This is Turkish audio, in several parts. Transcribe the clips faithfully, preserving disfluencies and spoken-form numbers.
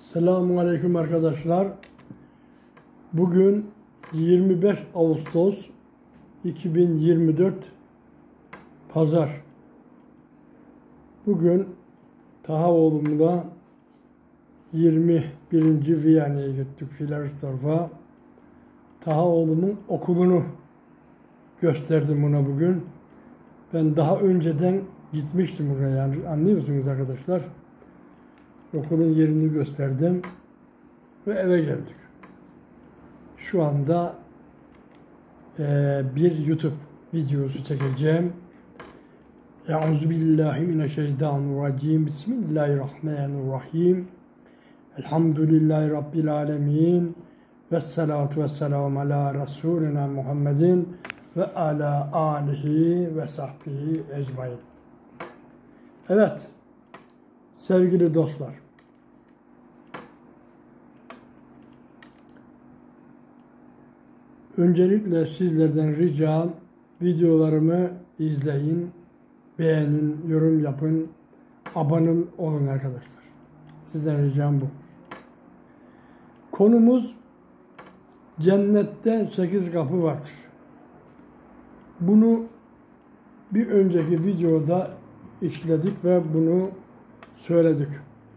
Selamun Aleyküm arkadaşlar. Bugün yirmi beş Ağustos iki bin yirmi dört Pazar. Bugün Taha oğlumla yirmi birinci Viyana'ya gittik, Filadelfia'ya. Taha oğlumun okulunu gösterdim ona bugün. Ben daha önceden gitmiştim oraya, yani anlıyor musunuz arkadaşlar? Okulun yerini gösterdim ve eve geldik. Şu anda e, bir YouTube videosu çekeceğim. Euzubillahimineşşeytanirracim. Bismillahirrahmanirrahim. Elhamdülillahi Rabbil alemin. Vessalatu vesselamu ala Resulina Muhammedin ve ala alihi ve sahbihi ecmaîn. Evet, sevgili dostlar. Öncelikle sizlerden ricam, videolarımı izleyin, beğenin, yorum yapın, abone olun arkadaşlar. Sizden ricam bu. Konumuz cennette sekiz kapı vardır. Bunu bir önceki videoda işledik ve bunu söyledik.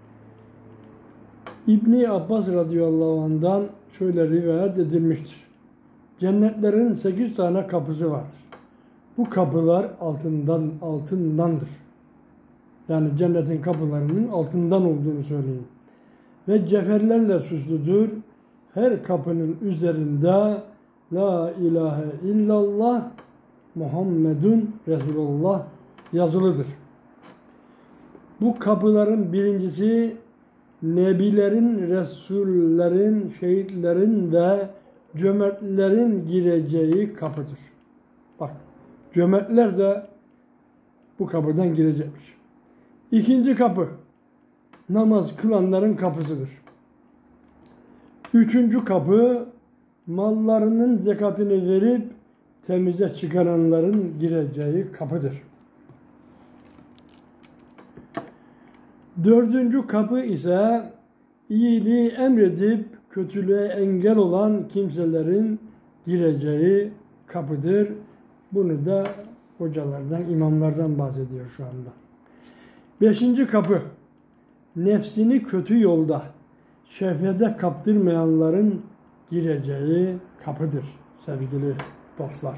İbni Abbas radıyallahu anh'dan şöyle rivayet edilmiştir. Cennetlerin sekiz tane kapısı vardır. Bu kapılar altından altındandır. Yani cennetin kapılarının altından olduğunu söyleyin. Ve ceferlerle süslüdür. Her kapının üzerinde La ilahe illallah Muhammedun Resulullah yazılıdır. Bu kapıların birincisi Nebilerin, Resullerin, şehitlerin ve cömertlerin gireceği kapıdır. Bak, cömertler de bu kapıdan girecekmiş. İkinci kapı namaz kılanların kapısıdır. Üçüncü kapı mallarının zekatını verip temize çıkaranların gireceği kapıdır. Dördüncü kapı ise iyiliği emredip kötülüğe engel olan kimselerin gireceği kapıdır. Bunu da hocalardan, imamlardan bahsediyor şu anda. Beşinci kapı nefsini kötü yolda, şehvete kaptırmayanların gireceği kapıdır sevgili dostlar.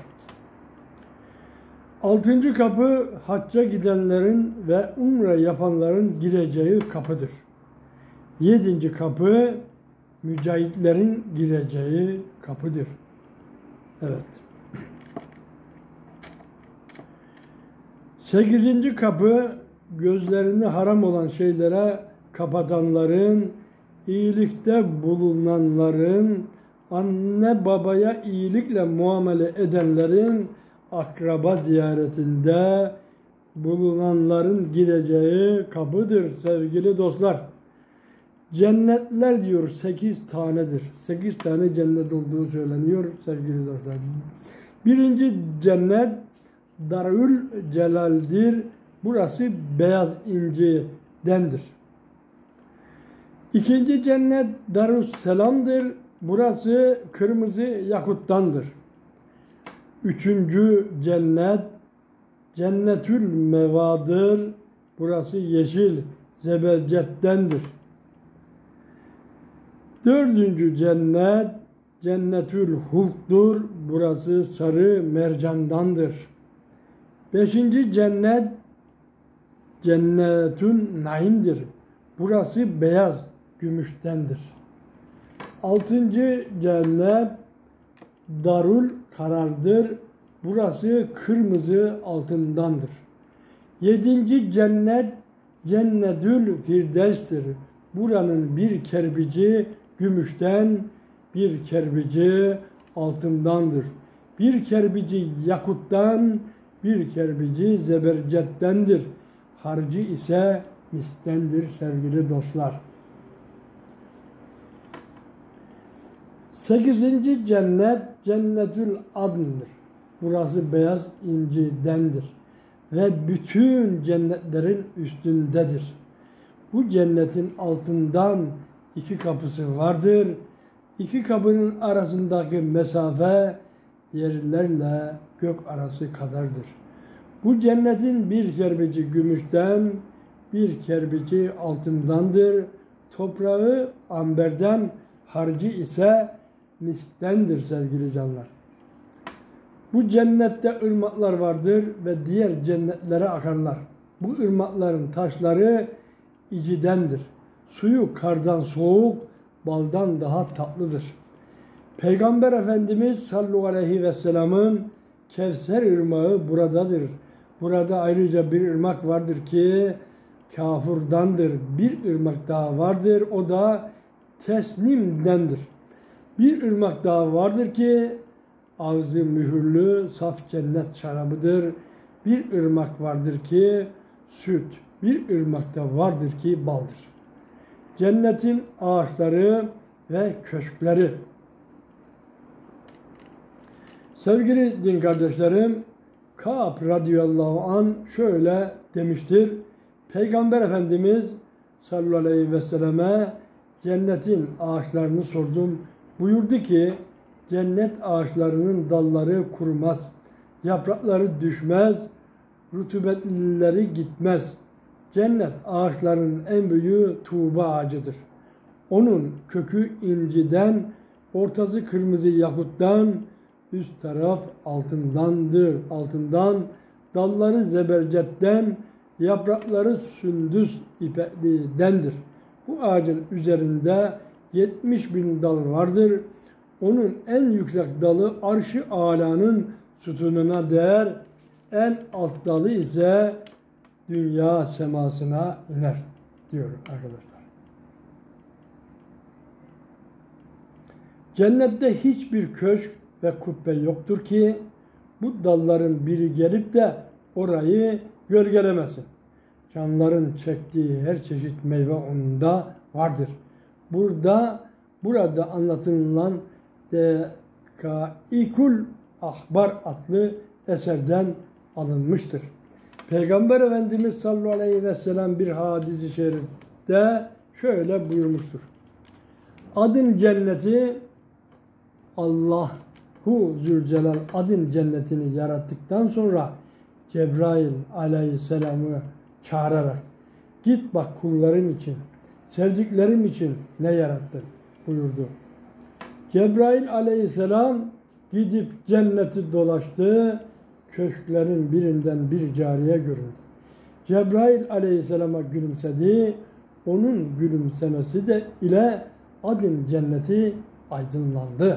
Altıncı kapı hacca gidenlerin ve umre yapanların gireceği kapıdır. Yedinci kapı mücahitlerin gireceği kapıdır. Evet. Sekizinci kapı gözlerini haram olan şeylere kapatanların, iyilikte bulunanların, anne babaya iyilikle muamele edenlerin, akraba ziyaretinde bulunanların gireceği kapıdır sevgili dostlar. Cennetler diyor sekiz tanedir. Sekiz tane cennet olduğu söyleniyor sevgili dostlar. Birinci cennet Darül Celal'dir. Burası beyaz incidendir. İkinci cennet Darüsselam'dır. Burası kırmızı yakuttandır. Üçüncü cennet Cennetül Mevadır. Burası yeşil zebercettendir. Dördüncü cennet Cennetül Hulk'tur. Burası sarı mercandandır. Beşinci cennet Cennetün Naim'dir. Burası beyaz gümüştendir. Altıncı cennet Darül Karar'dır. Burası kırmızı altındandır. Yedinci cennet Cennetül Firdevs'tir. Buranın bir kerpici gümüşten, bir kerpici altındandır. Bir kerpici yakuttan, bir kerpici zebercettendir. Harcı ise misktendir sevgili dostlar. Sekizinci cennet Cennetül Adn'dır. Burası beyaz incidendir. Ve bütün cennetlerin üstündedir. Bu cennetin altından iki kapısı vardır. İki kapının arasındaki mesafe yerlerle gök arası kadardır. Bu cennetin bir kerpici gümüşten, bir kerpici altındandır. Toprağı amberden, harcı ise misktendir sevgili canlar. Bu cennette ırmaklar vardır ve diğer cennetlere akarlar. Bu ırmakların taşları icidendir. Suyu kardan soğuk, baldan daha tatlıdır. Peygamber Efendimiz sallallahu aleyhi ve sellem'in Kevser ırmağı buradadır. Burada ayrıca bir ırmak vardır ki Kafur'dandır. Bir ırmak daha vardır, o da Tesnim'dendir. Bir ırmak daha vardır ki ağzı mühürlü saf cennet şarabıdır. Bir ırmak vardır ki süt, bir ırmak da vardır ki baldır. Cennetin ağaçları ve köşkleri. Sevgili din kardeşlerim, Ka'b radıyallahu an şöyle demiştir. Peygamber Efendimiz sallallahu aleyhi ve selleme cennetin ağaçlarını sordum. Buyurdu ki cennet ağaçlarının dalları kurumaz, yaprakları düşmez, rutubetlileri gitmez. Cennet ağaçlarının en büyüğü tuğba ağacıdır. Onun kökü inciden, ortası kırmızı yakuttan, üst taraf altındandır. Altından, dalları zebercetten, yaprakları sündüs ipeklidendir. Bu ağacın üzerinde yetmiş bin dal vardır. Onun en yüksek dalı arş-ı âlanın sütununa değer. En alt dalı ise dünya semasına iner diyor arkadaşlar. Cennette hiçbir köşk ve kubbe yoktur ki bu dalların biri gelip de orayı gölgelemesin. Canların çektiği her çeşit meyve onda vardır. Burada burada anlatılan Dekaikul Ahbar adlı eserden alınmıştır. Peygamber Efendimiz sallallahu aleyhi ve sellem bir hadis-i şerifte şöyle buyurmuştur. Adın cenneti Allahu Zülcelal adın cennetini yarattıktan sonra Cebrail aleyhisselamı çağırarak git bak kullarım için, sevdiklerim için ne yarattın buyurdu. Cebrail aleyhisselam gidip cenneti dolaştı, köşklerin birinden bir cariye göründü. Cebrail aleyhisselama gülümsedi, onun gülümsemesi de ile adın cenneti aydınlandı.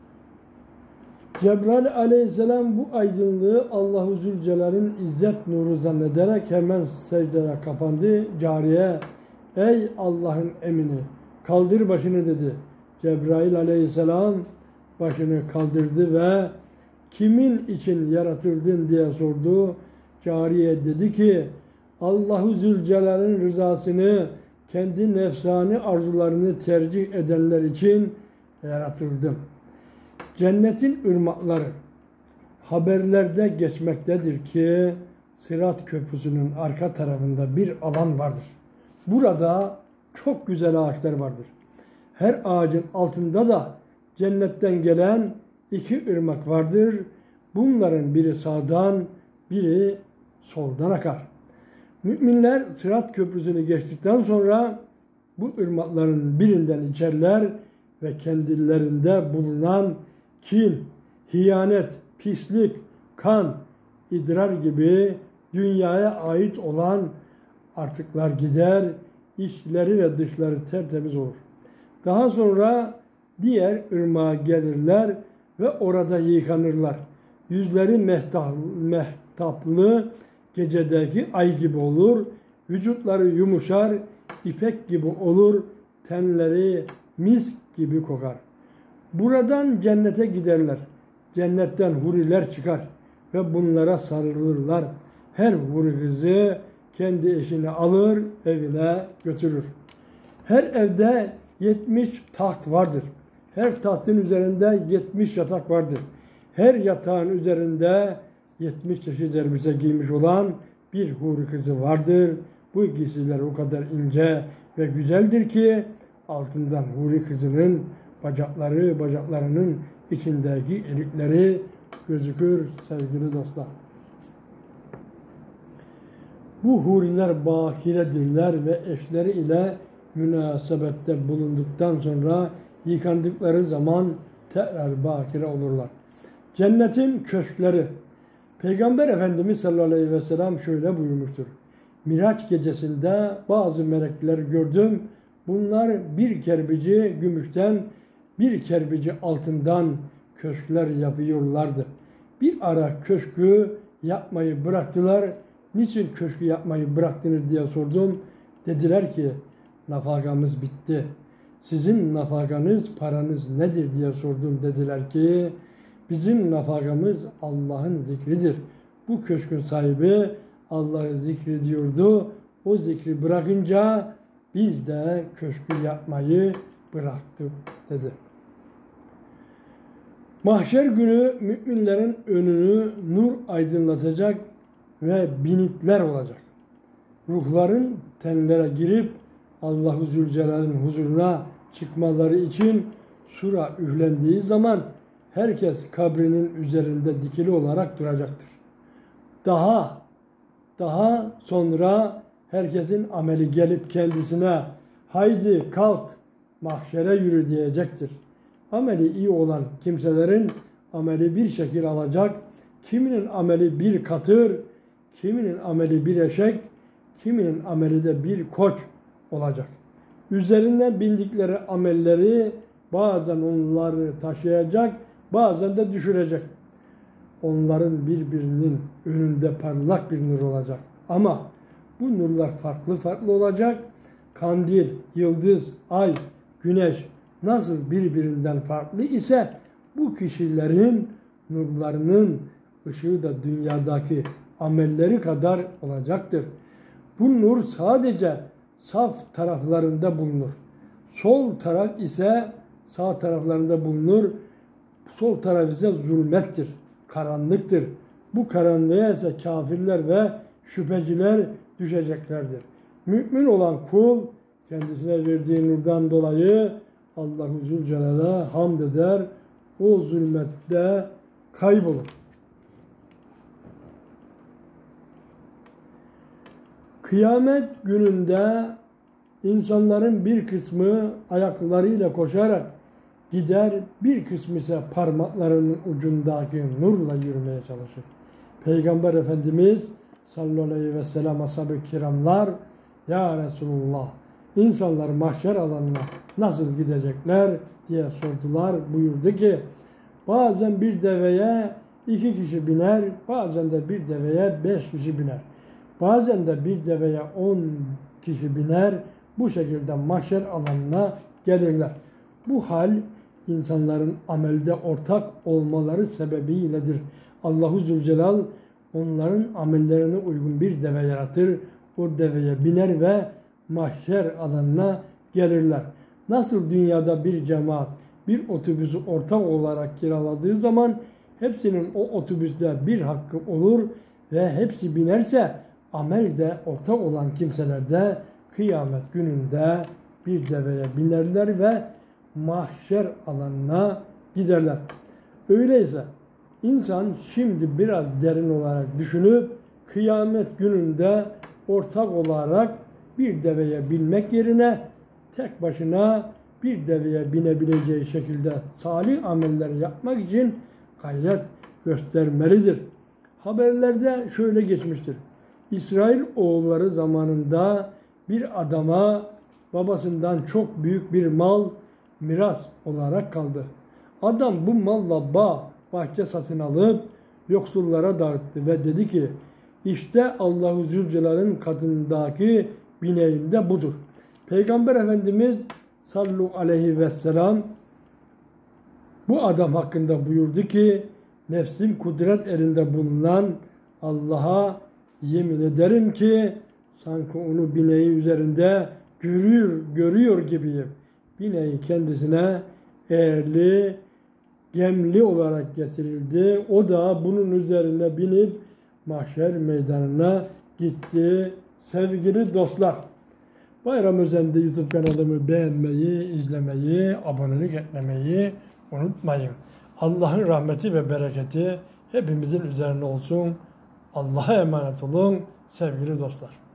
Cebrail aleyhisselam bu aydınlığı Allahu Zülcelal'in izzet nuru zannederek hemen secdeye kapandı. Cariye, ey Allah'ın emini kaldır başını dedi. Cebrail aleyhisselam başını kaldırdı ve kimin için yaratıldın diye sordu. Cariye dedi ki Allahu Zülcelal'in rızasını, kendi nefsani arzularını tercih edenler için yaratıldım. Cennetin ırmakları haberlerde geçmektedir ki Sırat Köprüsü'nün arka tarafında bir alan vardır. Burada çok güzel ağaçlar vardır. Her ağacın altında da cennetten gelen iki ırmak vardır. Bunların biri sağdan, biri soldan akar. Müminler Sırat Köprüsü'nü geçtikten sonra bu ırmakların birinden içerler ve kendilerinde bulunan kin, hiyanet, pislik, kan, idrar gibi dünyaya ait olan artıklar gider, içleri ve dışları tertemiz olur. Daha sonra diğer ırmağa gelirler ve orada yıkanırlar. Yüzleri mehtaplı gecedeki ay gibi olur, vücutları yumuşar, ipek gibi olur, tenleri misk gibi kokar. Buradan cennete giderler. Cennetten huriler çıkar ve bunlara sarılırlar. Her huri kızı kendi eşini alır, evine götürür. Her evde yetmiş taht vardır. Her tahtın üzerinde yetmiş yatak vardır. Her yatağın üzerinde yetmiş çeşit elbise giymiş olan bir huri kızı vardır. Bu giysiler o kadar ince ve güzeldir ki altından huri kızının bacakları, bacaklarının içindeki ilikleri gözükür sevgili dostlar. Bu huriler bakiredirler ve eşleri ile münasebette bulunduktan sonra yıkandıkları zaman tekrar bakire olurlar. Cennetin köşkleri. Peygamber Efendimiz sallallahu aleyhi ve sellem şöyle buyurmuştur. Miraç gecesinde bazı melekler gördüm. Bunlar bir kerbici gümüşten, bir kerbici altından köşkler yapıyorlardı. Bir ara köşkü yapmayı bıraktılar. Niçin köşkü yapmayı bıraktınız diye sordum. Dediler ki nafakamız bitti. Sizin nafakanız, paranız nedir diye sordum. Dediler ki bizim nafakamız Allah'ın zikridir. Bu köşkün sahibi Allah'ı zikrediyordu. O zikri bırakınca biz de köşkü yapmayı bıraktık dedi. Mahşer günü müminlerin önünü nur aydınlatacak ve binitler olacak. Ruhların tenlere girip Allah-u Zülcelal'in huzuruna çıkmaları için sura üflendiği zaman herkes kabrinin üzerinde dikili olarak duracaktır. Daha, daha sonra herkesin ameli gelip kendisine haydi kalk mahşere yürü diyecektir. Ameli iyi olan kimselerin ameli bir şekil alacak, kiminin ameli bir katır, kiminin ameli bir eşek, kiminin ameli de bir koç olacak. Üzerine bindikleri amelleri bazen onları taşıyacak, bazen de düşürecek. Onların birbirinin önünde parlak bir nur olacak. Ama bu nurlar farklı farklı olacak. Kandil, yıldız, ay, güneş nasıl birbirinden farklı ise bu kişilerin nurlarının ışığı da dünyadaki amelleri kadar olacaktır. Bu nur sadece saf taraflarında bulunur. Sol taraf ise sağ taraflarında bulunur. Sol taraf ise zulmettir, karanlıktır. Bu karanlığa ise kafirler ve şüpheciler düşeceklerdir. Mümin olan kul kendisine verdiği nurdan dolayı Allah-u Zülcelal'e hamd eder. O zulmette kaybolur. Kıyamet gününde insanların bir kısmı ayaklarıyla koşarak gider, bir kısmı ise parmaklarının ucundaki nurla yürümeye çalışır. Peygamber Efendimiz sallallahu aleyhi ve sellem ashab-ı kiramlar ya Resulullah insanlar mahşer alanına nasıl gidecekler diye sordular. Buyurdu ki bazen bir deveye iki kişi biner, bazen de bir deveye beş kişi biner. Bazen de bir deveye on kişi biner. Bu şekilde mahşer alanına gelirler. Bu hal insanların amelde ortak olmaları sebebiyledir. Allahu Zülcelal onların amellerine uygun bir deve yaratır. O deveye biner ve mahşer alanına gelirler. Nasıl dünyada bir cemaat bir otobüsü ortak olarak kiraladığı zaman hepsinin o otobüste bir hakkı olur ve hepsi binerse amel de ortak olan kimseler de kıyamet gününde bir deveye binerler ve mahşer alanına giderler. Öyleyse insan şimdi biraz derin olarak düşünüp kıyamet gününde ortak olarak bir deveye binmek yerine tek başına bir deveye binebileceği şekilde salih ameller yapmak için gayret göstermelidir. Haberlerde şöyle geçmiştir. İsrail oğulları zamanında bir adama babasından çok büyük bir mal miras olarak kaldı. Adam bu malla bağ, bahçe satın alıp yoksullara dağıttı ve dedi ki işte Allah-u Zülcelal'in katındaki bineğim de budur. Peygamber Efendimiz sallallahu aleyhi ve sellem bu adam hakkında buyurdu ki nefsim kudret elinde bulunan Allah'a yemin ederim ki sanki onu bineği üzerinde görüyor, görüyor gibiyim. Bineği kendisine eğerli, gemli olarak getirildi. O da bunun üzerine binip mahşer meydanına gitti. Sevgili dostlar, Bayram Özen'de YouTube kanalımı beğenmeyi, izlemeyi, abonelik etmeyi unutmayın. Allah'ın rahmeti ve bereketi hepimizin üzerine olsun. Allah'a emanet olun sevgili dostlar.